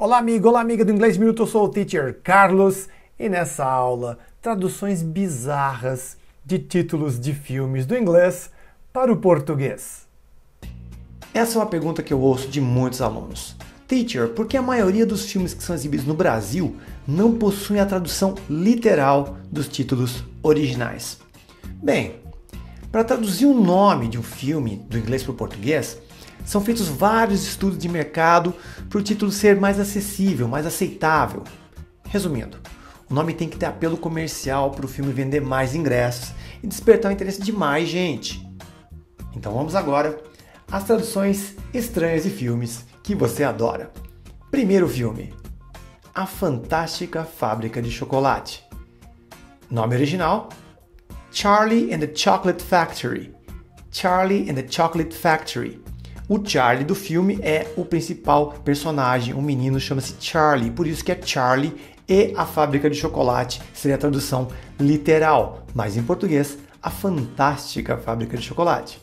olá amiga do Inglês Minuto, eu sou o Teacher Carlos e nessa aula, traduções bizarras de títulos de filmes do inglês para o português. Essa é uma pergunta que eu ouço de muitos alunos. Teacher, por que a maioria dos filmes que são exibidos no Brasil não possuem a tradução literal dos títulos originais? Bem, para traduzir o nome de um filme do inglês para o português, são feitos vários estudos de mercado para o título ser mais acessível, mais aceitável. Resumindo, o nome tem que ter apelo comercial para o filme vender mais ingressos e despertar o interesse de mais gente. Então vamos agora às traduções estranhas de filmes que você adora. Primeiro filme, A Fantástica Fábrica de Chocolate. Nome original, Charlie and the Chocolate Factory. Charlie and the Chocolate Factory. O Charlie do filme é o principal personagem, o menino chama-se Charlie, por isso que é Charlie e a Fábrica de Chocolate seria a tradução literal, mas em português, A Fantástica Fábrica de Chocolate.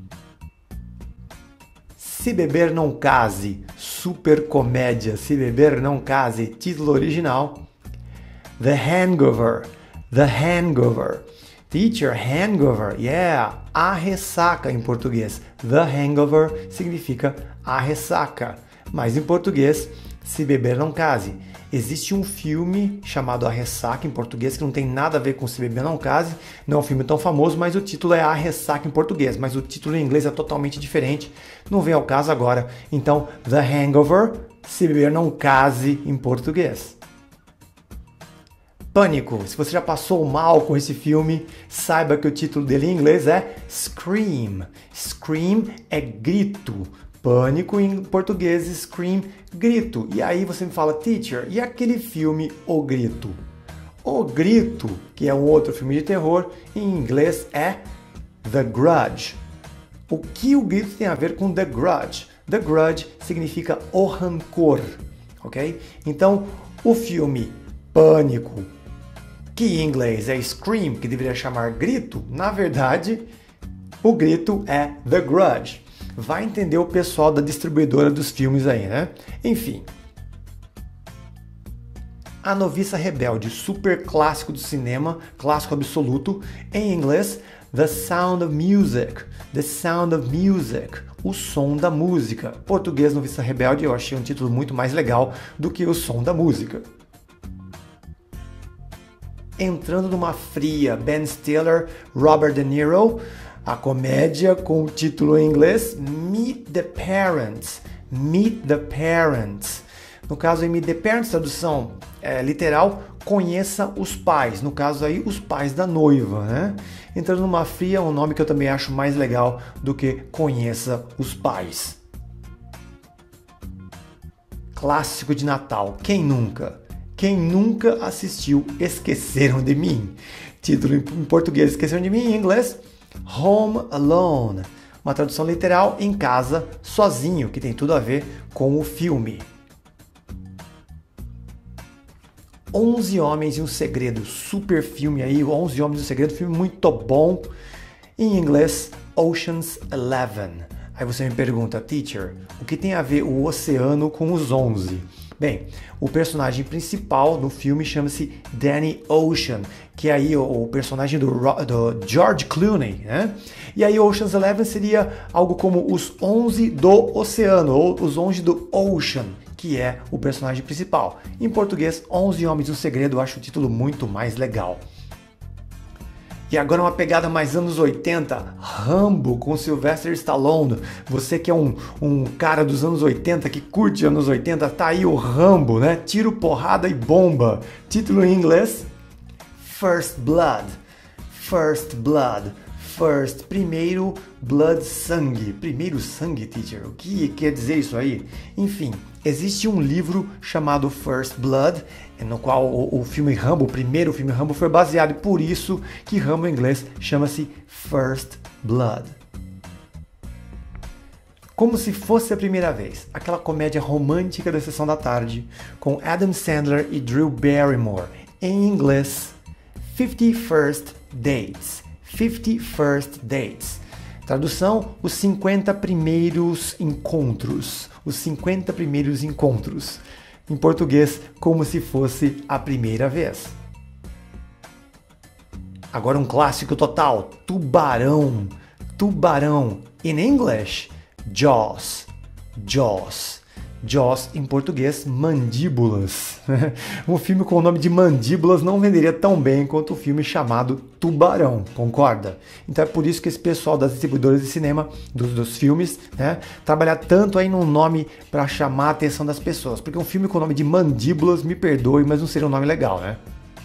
Se Beber Não Case, super comédia, Se Beber Não Case, título original, The Hangover, The Hangover. Teacher, hangover, yeah, a ressaca em português. The hangover significa a ressaca, mas em português, Se Beber Não Case. Existe um filme chamado A Ressaca em português que não tem nada a ver com Se Beber Não Case, não é um filme tão famoso, mas o título é A Ressaca em português, mas o título em inglês é totalmente diferente, não vem ao caso agora. Então, The Hangover, Se Beber Não Case em português. Pânico. Se você já passou mal com esse filme, saiba que o título dele em inglês é Scream. Scream é grito. Pânico em português, Scream, grito. E aí você me fala, Teacher, e aquele filme O Grito? O Grito, que é um outro filme de terror, em inglês é The Grudge. O que o grito tem a ver com The Grudge? The Grudge significa o rancor, ok? Então, o filme Pânico, que em inglês é Scream, que deveria chamar grito, na verdade, o grito é The Grudge. Vai entender o pessoal da distribuidora dos filmes aí, né? Enfim. A Noviça Rebelde, super clássico do cinema, clássico absoluto, em inglês, The Sound of Music. The Sound of Music, o som da música. Português, Noviça Rebelde, eu achei um título muito mais legal do que o som da música. Entrando numa fria, Ben Stiller, Robert De Niro, a comédia com o título em inglês Meet the Parents. Meet the Parents. No caso aí, Meet the Parents, tradução literal, conheça os pais. No caso aí, os pais da noiva, né? Entrando numa fria é um nome que eu também acho mais legal do que conheça os pais. Clássico de Natal, quem nunca? Quem nunca assistiu Esqueceram de Mim? Título em português, Esqueceram de Mim, em inglês, Home Alone. Uma tradução literal, em casa, sozinho, que tem tudo a ver com o filme. 11 Homens e um Segredo, super filme aí, 11 Homens e um Segredo, filme muito bom. Em inglês, Ocean's 11. Aí você me pergunta, Teacher, o que tem a ver o oceano com os 11? Bem, o personagem principal no filme chama-se Danny Ocean, que é aí o personagem do George Clooney, né? E aí Ocean's 11 seria algo como os 11 do oceano, ou os 11 do Ocean, que é o personagem principal. Em português, 11 Homens e um Segredo, eu acho o título muito mais legal. E agora uma pegada mais anos 80, Rambo com Sylvester Stallone. Você que é um cara dos anos 80, que curte anos 80, tá aí o Rambo, né? Tiro, porrada e bomba. Título em inglês, First Blood. First Blood. First, primeiro, blood, sangue. Primeiro sangue, teacher. O que quer dizer isso aí? Enfim, existe um livro chamado First Blood, no qual o filme Rambo, o primeiro filme Rambo, foi baseado, e por isso que Rambo em inglês chama-se First Blood. Como se fosse a primeira vez, aquela comédia romântica da Sessão da Tarde, com Adam Sandler e Drew Barrymore, em inglês, 50 First Dates. 50 First Dates. Tradução, os 50 primeiros encontros. Os 50 primeiros encontros. em português, como se fosse a primeira vez. Agora um clássico total, Tubarão. Tubarão. In English, Jaws. Jaws. Jaws, em português, Mandíbulas. Um filme com o nome de Mandíbulas não venderia tão bem quanto o filme chamado Tubarão, concorda? Então é por isso que esse pessoal das distribuidoras de cinema, dos filmes, né, trabalha tanto aí num nome para chamar a atenção das pessoas. Porque um filme com o nome de Mandíbulas, me perdoe, mas não seria um nome legal, né?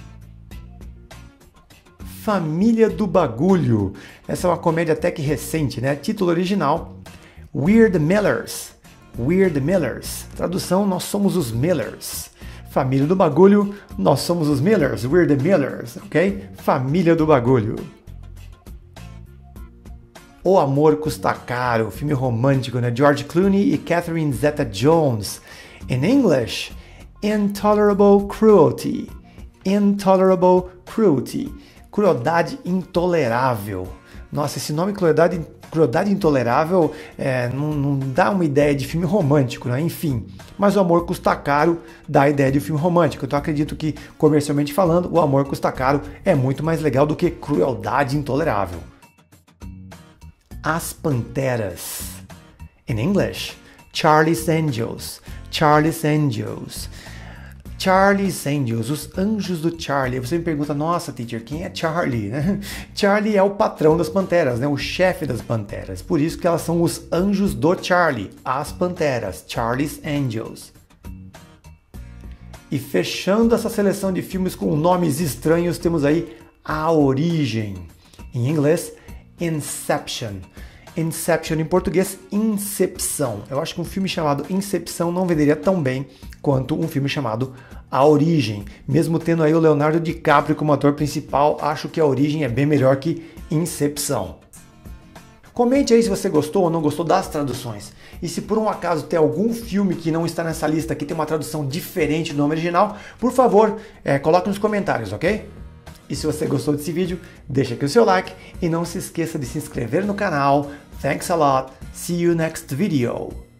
Família do Bagulho. Essa é uma comédia até que recente, né? Título original, We're the Millers. We're the Millers. Tradução, nós somos os Millers. Família do Bagulho, nós somos os Millers. We're the Millers, ok? Família do Bagulho. O Amor Custa Caro, filme romântico, né? George Clooney e Catherine Zeta-Jones. In English, Intolerable Cruelty. Intolerable Cruelty. Crueldade intolerável. Nossa, esse nome Crueldade Intolerável não dá uma ideia de filme romântico, né? Enfim. Mas O Amor Custa Caro dá a ideia de filme romântico. Então acredito que, comercialmente falando, O Amor Custa Caro é muito mais legal do que Crueldade Intolerável. As Panteras. In English, Charlie's Angels. Charlie's Angels. Charlie's Angels, os anjos do Charlie. Você me pergunta, nossa, teacher, quem é Charlie? Charlie é o patrão das panteras, né? O chefe das panteras. Por isso que elas são os anjos do Charlie, as panteras, Charlie's Angels. E fechando essa seleção de filmes com nomes estranhos, temos aí A Origem. Em inglês, Inception. Inception, em português, Incepção. Eu acho que um filme chamado Incepção não venderia tão bem quanto um filme chamado A Origem. Mesmo tendo aí o Leonardo DiCaprio como ator principal, acho que A Origem é bem melhor que Incepção. Comente aí se você gostou ou não gostou das traduções. E se por um acaso tem algum filme que não está nessa lista que tem uma tradução diferente do nome original, por favor, coloque nos comentários, ok? E se você gostou desse vídeo, deixa aqui o seu like e não se esqueça de se inscrever no canal. Thanks a lot. See you next video.